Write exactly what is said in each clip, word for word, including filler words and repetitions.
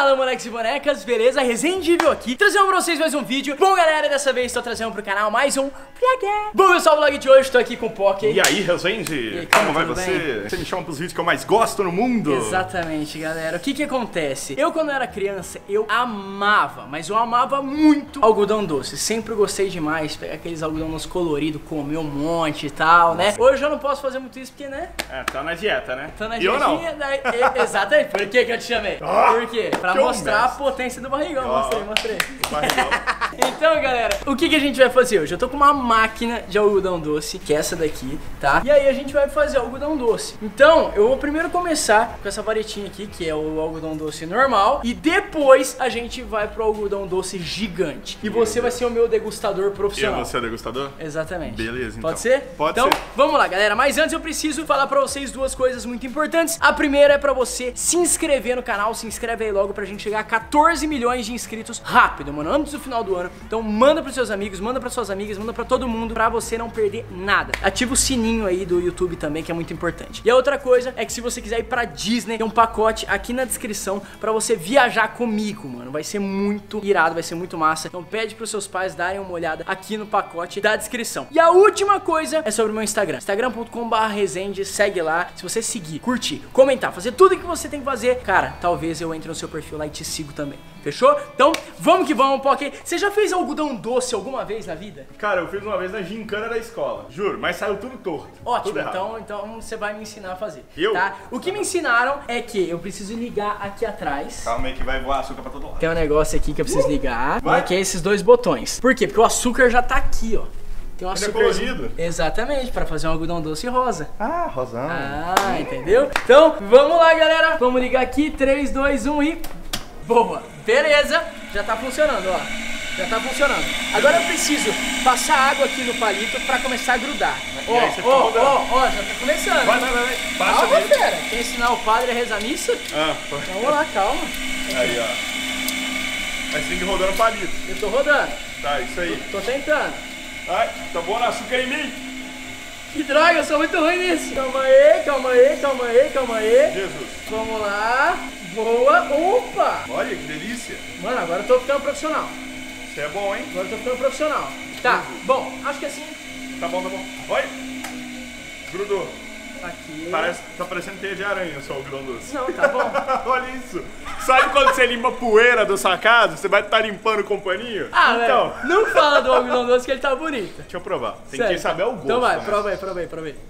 Fala, moleques e bonecas, beleza? Resendível aqui, trazendo pra vocês mais um vídeo. Bom, galera, dessa vez tô trazendo pro canal mais um vlog. Bom, pessoal, o vlog de hoje, tô aqui com o Poké. E aí, Resende? E aí, como vai tudo você? bem? Você me chama pros vídeos que eu mais gosto no mundo. Exatamente, galera. O que que acontece? Eu, quando era criança, eu amava, mas eu amava muito algodão doce. Sempre gostei demais, pegar aqueles algodão doce colorido, comer um monte e tal, né? Hoje eu não posso fazer muito isso porque, né? É, tá na dieta, né? Tô na e eu não. dietinha, daí- e- Exatamente. Por que que eu te chamei? Ah, Por quê? Pra que mostrar honesto. a potência do barrigão. Ó. Mostrei, mostrei. Barrigão. Então, galera, o que que a gente vai fazer hoje? Eu tô com uma máquina de algodão doce, que é essa daqui, tá? E aí a gente vai fazer algodão doce. Então, eu vou primeiro começar com essa varetinha aqui, que é o algodão doce normal, e depois a gente vai pro algodão doce gigante. E você vai ser o meu degustador E profissional. você é degustador? Exatamente. Beleza, então. Pode ser? Pode então, ser. vamos lá, galera. Mas antes eu preciso falar pra vocês duas coisas muito importantes. A primeira é pra você se inscrever no canal. Se inscreve aí logo pra gente chegar a quatorze milhões de inscritos rápido, mano, antes do final do ano. Então manda pros seus amigos, manda pras suas amigas, manda pra todo mundo, pra você não perder nada. Ativa o sininho aí do YouTube também, que é muito importante. E a outra coisa é que se você quiser ir pra Disney, tem um pacote aqui na descrição pra você viajar comigo, mano. Vai ser muito irado, vai ser muito massa. Então pede pros seus pais darem uma olhada aqui no pacote da descrição. E a última coisa é sobre o meu Instagram, instagram ponto com barra resende. Segue lá. Se você seguir, curtir, comentar, fazer tudo o que você tem que fazer, cara, talvez eu entre no seu perfil lá e te sigo também. Fechou? Então, vamos que vamos, Poké. Você já fez algodão doce alguma vez na vida? Cara, eu fiz uma vez na gincana da escola. Juro, mas saiu tudo torto. Ótimo, tudo errado. então, então você vai me ensinar a fazer. Eu? Tá? O que me ensinaram é que eu preciso ligar aqui atrás. Calma aí que vai voar açúcar pra todo lado. Tem um negócio aqui que eu preciso ligar, Vai. né, que é esses dois botões. Por quê? Porque o açúcar já tá aqui, ó. Tem um Ele é açúcar. colorido? Exatamente, pra fazer um algodão doce rosa. Ah, rosão. Ah, entendeu? Então, vamos lá, galera. Vamos ligar aqui, três, dois, um e... Boa, beleza. Já tá funcionando, ó. Já tá funcionando. Agora eu preciso passar água aqui no palito pra começar a grudar. E Ó, aí você fica ó, rodando. ó, ó, já tá começando. Vai, vai, vai, vai. Passa Calma, nele. fera. Quer ensinar o padre a rezar a missa? Ah, foi. Vamos lá, calma. Aí, ó. Mas tem que rodar no palito. Eu tô rodando. Tá, isso aí. Tô tentando. Ai, tá bom açúcar em mim. Que droga, eu sou muito ruim nisso. Calma aí, calma aí, calma aí, calma aí. Jesus. Vamos lá. Boa. Opa. Olha que delícia. Mano, agora eu tô ficando profissional. Isso é bom, hein? Agora eu tô ficando profissional. Tá, bom, acho que assim... Tá bom, tá bom. Olha. Grudou. Aqui... Parece, tá parecendo teia de aranha só o algodão doce. Não, tá bom. Olha isso. Sabe quando você limpa poeira da sua casa? Você vai estar limpando com paninho? Ah, então. velho, não fala do algodão doce que ele tá bonito. Deixa eu provar. Tem Sério. que saber o gosto. Então vai, né? prova aí, prova aí, prova aí.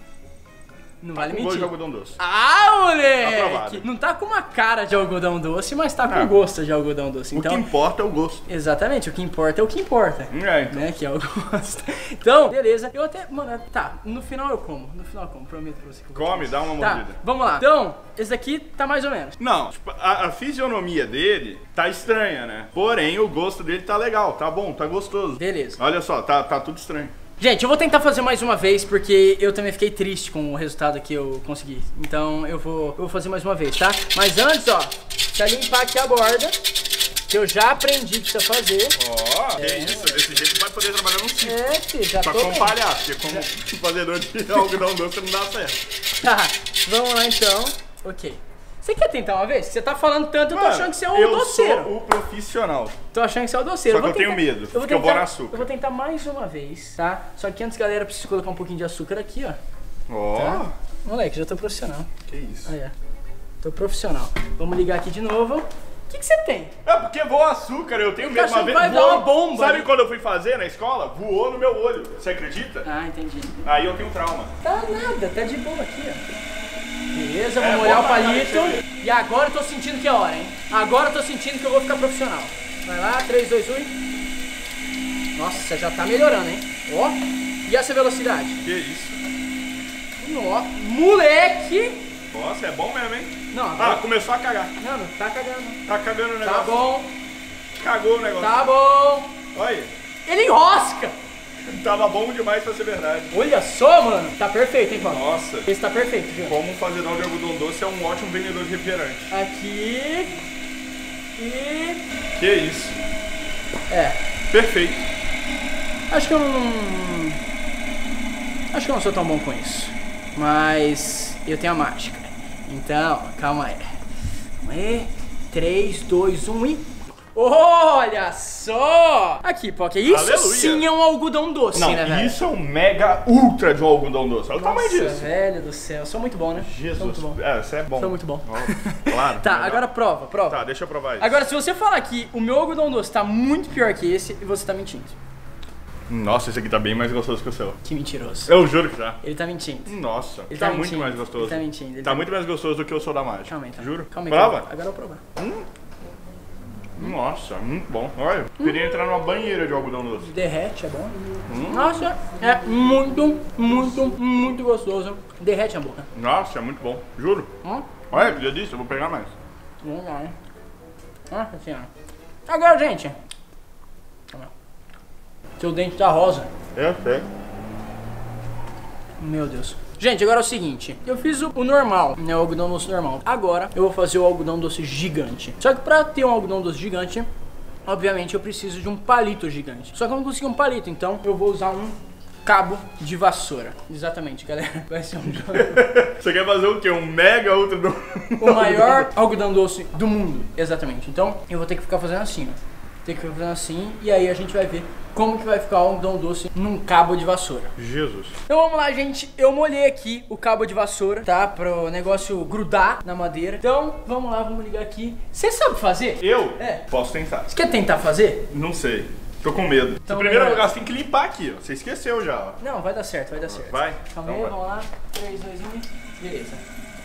Não vale Com gosto de mentir. algodão doce. Ah, moleque! Aprovado. Não tá com uma cara de algodão doce, mas tá com Ah. gosto de algodão doce. O Então, que importa é o gosto. exatamente, o que importa é o que importa. É, então. Né, que é o gosto. Então, beleza. Eu até, mano, tá, no final eu como. No final eu como, prometo pra você que eu vou Come, dá uma Tá, mordida. vamos lá. Então, esse daqui tá mais ou menos. Não, tipo, a, a fisionomia dele tá estranha, né? Porém, o gosto dele tá legal, tá bom, tá gostoso. Beleza. Olha só, tá, tá tudo estranho. Gente, eu vou tentar fazer mais uma vez, porque eu também fiquei triste com o resultado que eu consegui. Então eu vou, eu vou fazer mais uma vez, tá? Mas antes, ó, deixa eu limpar aqui a borda, que eu já aprendi que precisa fazer. Ó, que É. isso, desse jeito vai poder trabalhar no circo. É, filho, já Pra tô bem. compalhar, porque como fazedor de algodão doce não dá certo. Tá, vamos lá então. Ok. Você quer tentar uma vez? Você tá falando tanto, eu tô Mano, achando que você é um eu doceiro. sou o profissional. Tô achando que você é o doceiro. Só que eu tenho medo, eu vou porque eu vou tentar, no açúcar. eu vou tentar mais uma vez, tá? Só que antes, galera, eu preciso colocar um pouquinho de açúcar aqui, ó. Ó, Tá? Moleque, já tô profissional. que isso. Aí, ó. Tô profissional. Vamos ligar aqui de novo. O que que você tem? É porque voa açúcar, eu tenho Eu tô medo. Uma achando vez que vai dar voou- uma bomba, Sabe né? quando eu fui fazer na escola? Voou no meu olho. Você acredita? Ah, entendi. Aí eu tenho trauma. Tá nada, tá de boa aqui, ó. Beleza, É, vamos bom olhar o pra caralho, palito. deixa eu ver. E agora eu tô sentindo que é hora, hein? Agora eu tô sentindo que eu vou ficar profissional. Vai lá, três, dois, um. e- Nossa, já tá melhorando, hein? Ó. E essa velocidade? Que isso? Nó. Moleque! Nossa, é bom mesmo, hein? Não, Ah, agora... começou a cagar. Não, não tá cagando. Tá cagando o negócio. Tá bom, Cagou o negócio. tá bom. Olha, Ele enrosca! tava bom demais pra ser verdade. Olha só, mano. Tá perfeito, hein, Paulo? Nossa, Esse tá perfeito, viu? como um fazedor de algodão doce é um ótimo vendedor de refrigerante. Aqui. E... Que isso? É. Perfeito. Acho que eu não... Acho que eu não sou tão bom com isso. Mas eu tenho a mágica. Então, calma aí. Calma aí. três, dois, um e... Olha só! Aqui, Poké, isso Aleluia. Sim é um algodão doce, Não, né, velho? isso é um mega ultra de um algodão doce. Olha o tamanho Nossa, disso. velho do céu. Eu sou muito bom, né? Jesus. Sou muito bom. É, você é bom. Sou muito bom. Oh, claro. Tá, legal. agora prova, prova. Tá, deixa eu provar isso. Agora, se você falar que o meu algodão doce tá muito pior que esse, você tá mentindo. Nossa, esse aqui tá bem mais gostoso que o seu. Que mentiroso. Eu juro que tá. Ele tá mentindo. Nossa, Ele tá, tá muito mentindo. mais gostoso. Ele tá mentindo, ele Tá, tá- muito mais gostoso do que o Soda Mágica. Calma aí, tá? Juro. Calma aí. Prova? calma aí. Agora eu vou provar. Nossa, muito bom. Olha, eu queria entrar numa banheira de algodão doce. Derrete, é bom. Nossa, é muito, muito, muito gostoso. Derrete a boca. Nossa, é muito bom. Juro. Hum? Olha, que delícia, eu vou pegar mais. Legal, hein? Nossa senhora. Agora, gente. Calma. Seu dente tá rosa. Eu sei. Meu Deus. Gente, agora é o seguinte, eu fiz o, o normal, né, o algodão doce normal. Agora eu vou fazer o algodão doce gigante. Só que pra ter um algodão doce gigante, obviamente eu preciso de um palito gigante. Só que eu não consegui um palito, então eu vou usar um cabo de vassoura. Exatamente, galera. Vai ser um Você quer fazer o quê? Um mega ultra do... o maior algodão doce do mundo. Exatamente. Então eu vou ter que ficar fazendo assim, ó. Tem que ficar fazendo assim, e aí a gente vai ver como que vai ficar o algodão doce num cabo de vassoura. Jesus. Então vamos lá, gente. Eu molhei aqui o cabo de vassoura, tá? Pro negócio grudar na madeira. Então, vamos lá, vamos ligar aqui. Você sabe fazer? Eu? É. Posso tentar. Você quer tentar fazer? Não sei. Tô com medo. Então, Em primeiro beleza. lugar, você tem que limpar aqui, ó. Você esqueceu já, ó. Não, vai dar certo, vai dar certo. Vai? Calma Então aí, vai. vamos lá. três, dois, um. Beleza.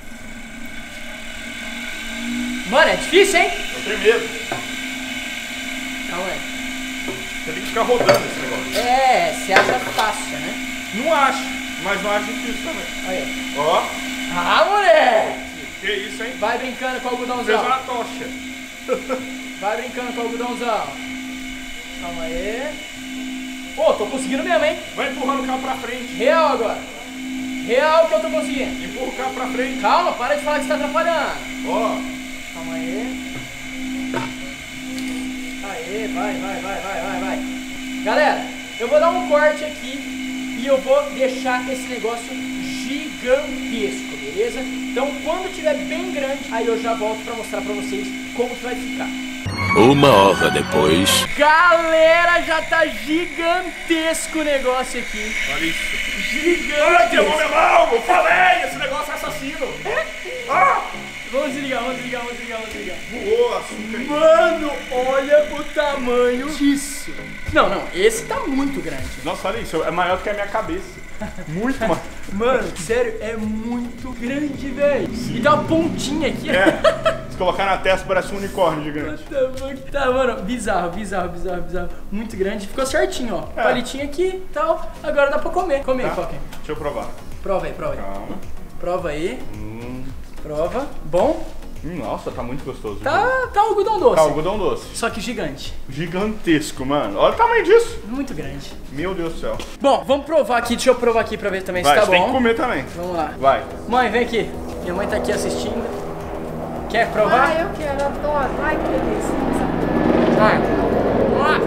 Mano, é difícil, hein? Eu tenho medo. Calma aí. Você tem que ficar rodando esse negócio. É, você acha fácil, né? Não acho, mas não acho difícil também. Aí, Ó, ó. Ah, moleque! que isso, hein? Vai brincando com o Fez algodãozão. uma tocha. Vai brincando com o algodãozão. Calma aí. Ô, tô conseguindo mesmo, hein? Vai empurrando o carro pra frente. Real agora. Real que eu tô conseguindo. Empurra o carro pra frente. Calma, para de falar que você tá atrapalhando. Ó, Calma aí. Aê, vai, vai, vai, vai, vai, vai. Galera, eu vou dar um corte aqui e eu vou deixar esse negócio gigantesco, beleza? Então quando tiver bem grande, aí eu já volto pra mostrar pra vocês como que vai ficar. Uma hora depois. Galera, já tá gigantesco o negócio aqui. olha isso. Gigante. Ai, queimou minha mão! Eu falei! Esse negócio é assassino! Ah! Vamos desligar, vamos desligar, vamos desligar, vamos desligar. Voou açúcar aí. Mano, olha o tamanho disso. Não, não, esse tá muito grande. Nossa, olha isso. É maior do que a minha cabeça. Muito maior. Mano, sério, é muito grande, velho. E tem uma pontinha aqui, ó. É. Se colocar na testa parece um unicórnio gigante. What the fuck? Tá, mano, bizarro, bizarro, bizarro, bizarro. Muito grande. Ficou certinho, ó. É. Palitinho aqui e tal. Agora dá pra comer. Comer, Tá? Poké. Deixa eu provar. Prova aí, prova aí. Calma. Prova aí. Hum. Prova. Bom. Hum, Nossa, tá muito gostoso. Tá, tá algodão doce. Tá, algodão doce. Só que gigante. Gigantesco, mano. Olha o tamanho disso. Muito grande. Meu Deus do céu. Bom, vamos provar aqui. Deixa eu provar aqui pra ver também Vai, se tá você tem que bom. comer também. Vamos lá. Vai. Mãe, vem aqui. Minha mãe tá aqui assistindo. Quer provar? Ah, eu quero, adoro. Ai, que delícia. Vai. Vamos lá.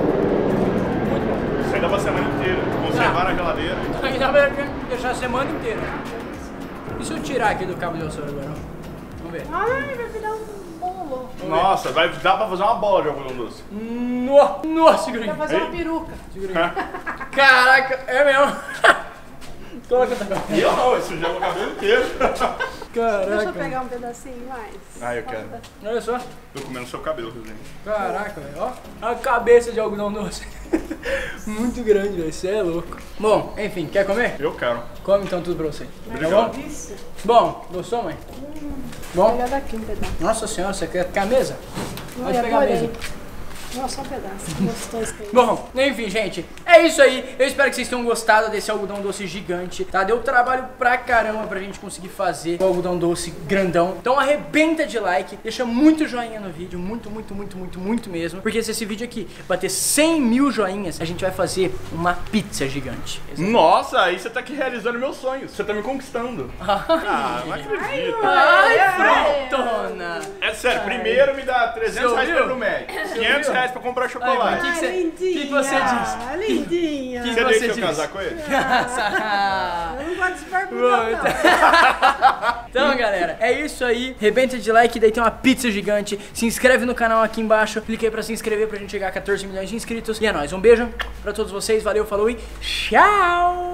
Isso aí dá pra semana inteira. Conservar na geladeira. Ainda vai deixar a semana inteira. E se eu tirar aqui do cabo de vassoura agora? Vamos ver. Ai, vai virar um bolo. Nossa, vai dar pra fazer uma bola de algodão doce. Nossa, nossa, segura Vai aí. fazer uma Ei. peruca. Segura aí. Caraca, é mesmo. Coloca outra coisa. Eu não, esse já é o cabelo inteiro. Caraca. Deixa eu pegar um pedacinho mais. Ah, eu quero. Olha só. Tô comendo seu cabelo, Rosinha. Caraca, velho. Ó, a cabeça de algodão doce. Muito grande, velho. Você é louco. Bom, enfim, quer comer? Eu quero. Come então tudo pra você. Obrigado. Isso. Bom, gostou, mãe? Bom? Pegar daqui um pedaço. Nossa senhora, você quer ficar a mesa? Pode Ai, pegar a adorei. mesa. Não, só um pedaço. Gostoso que é isso. Bom, enfim, gente, é isso aí. Eu espero que vocês tenham gostado desse algodão doce gigante, tá? Deu trabalho pra caramba pra gente conseguir fazer o algodão doce grandão. Então arrebenta de like, deixa muito joinha no vídeo, muito, muito, muito, muito, muito mesmo. Porque se esse vídeo aqui bater cem mil joinhas, a gente vai fazer uma pizza gigante. Nossa, aí você tá aqui realizando meus sonhos. Você tá me conquistando. Ah, não acredito. Ai, frotona! É sério, primeiro me dá trezentos Você reais ouviu? pelo Mac, quinhentos reais reais pra comprar chocolate. Ai, que que você- lindinha. que que você diz? Lindinha. Que- Você você deixa eu diz? casar com ele? Eu não gosto de Bom, barbudão, não. então... então, galera, é isso aí. Rebenta de like, daí tem uma pizza gigante. Se inscreve no canal aqui embaixo. Clique aí pra se inscrever pra gente chegar a quatorze milhões de inscritos. E é nóis. Um beijo pra todos vocês. Valeu, falou e tchau!